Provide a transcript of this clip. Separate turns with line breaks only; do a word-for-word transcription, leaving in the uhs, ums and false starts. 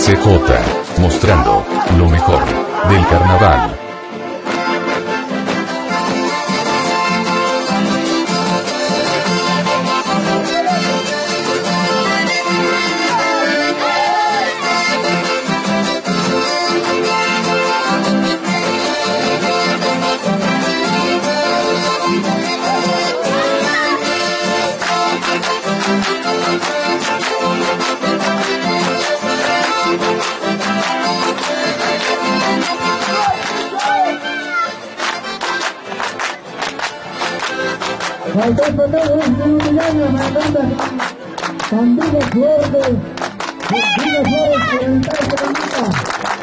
C J, mostrando lo mejor del carnaval.
Faltó el papel, es un millano, me encanta. Pandilla Flores, Pandilla Flores, que me encanta.